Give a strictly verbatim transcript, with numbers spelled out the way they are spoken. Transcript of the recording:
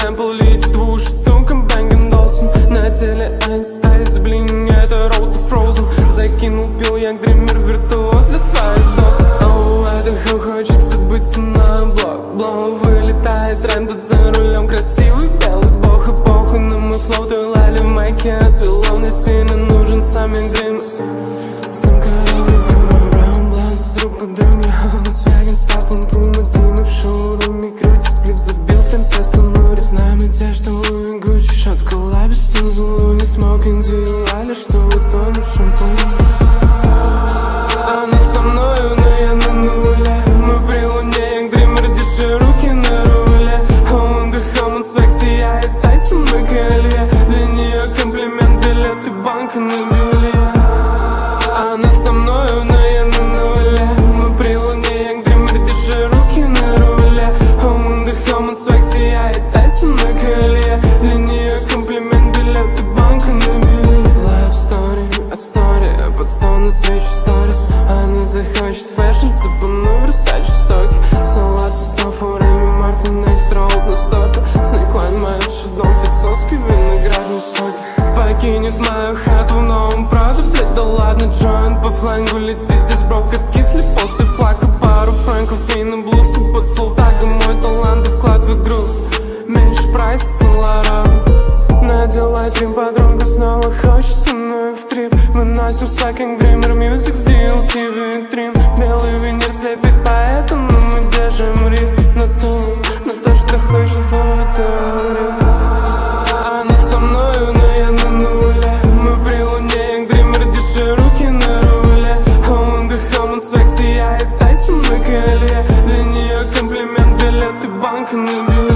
сэмпл летит в уши, сука, Бэнген Долсон. На теле айс, айс, блин, это Road to Frozen. Закинул пил, як дример, виртуоз для твоих дос. Оу, это хау, хочется быть со мной. Блок, блок, вылетает рэм, тут за рулем красивый белый бог. И похуй на мой флоу, той лали в майке отвело. Мне сильно нужен сам як дрим. Сам коровник, мой браун, блан, с рук подруги. Свяген, стафон, прума, Дима в шоуруме крутит сплив, забил принцессу Норрис. Нами те, что вы Гуччи, шот в коллабе с Тинзулу. Не смокинг, зиюлали, что утонем в шампуне. Она со мною, но я на нуле. Мы при луне, як дример, держи руки на руле. Он дыхом, он свек, сияет Тайсон на колье. Для нее комплимент, билет и банка на белье. Она со мною, но я на нуле. Мы при луне, як дример, держи руки на руле. Он дыхом, он свек, сияет Тайсон на колье. Для нее комплимент, билет и банка на белье. Life story, а story, под стол на свечу сторис. Она захочет фэшн, цепану Версаче в стоке. Салат состав у Реми Мартина и строуп на стопе. Снэк Вайн, моя шедон, фицовский виноградный сок. Покинет мою хату в новом Прадо, блять, да ладно, джойнт по флангу летит. Здесь брок откисли после флага, пару фрэнков и на блузку под фултагом. Мой талант и вклад в игру меньше прайса Сен-Лоран. Надела трим, подруга снова хочет со мной в трип. Выносим свакинг, дример, мьюзик с ди эл ти витрин. Белый винир слепит, поэтому мы держим ритм. На то, на то, что хочет, говорит. Она со мною, но я на нуле. Мы при луне, як дример, держи руки на руле. Он дыхом, он свек, сияет Тайсон на колье. Для нее комплимент, билет и банка на белье.